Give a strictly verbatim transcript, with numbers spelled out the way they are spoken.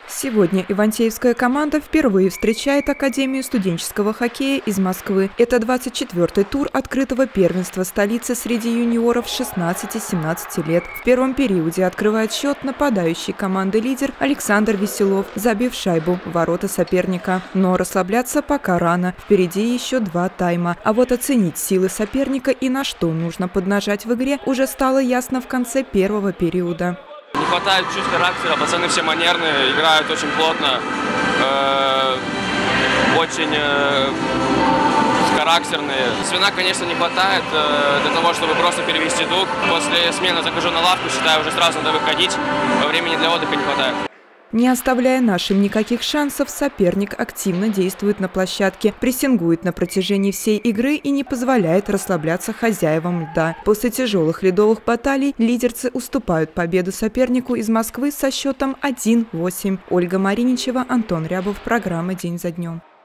Сегодня ивантеевская команда впервые встречает Академию студенческого хоккея из Москвы. Это двадцать четвёртый тур открытого первенства столицы среди юниоров шестнадцати-семнадцати лет. В первом периоде открывает счет нападающий команды лидер Александр Веселов, забив шайбу в ворота соперника. Но расслабляться пока рано. Впереди еще два тайма. А вот оценить силы соперника и на что нужно поднажать в игре уже стало ясно в конце первого периода. Не хватает чувств характера, пацаны все манерные, играют очень плотно, э, очень э, характерные. Звена, конечно, не хватает э, для того, чтобы просто перевести дух. После смены захожу на лавку, считаю, уже сразу надо выходить, времени для отдыха не хватает. Не оставляя нашим никаких шансов, соперник активно действует на площадке, прессингует на протяжении всей игры и не позволяет расслабляться хозяевам льда. После тяжелых ледовых баталий лидерцы уступают победу сопернику из Москвы со счетом один восемь. Ольга Мариничева, Антон Рябов. Программа «День за днем».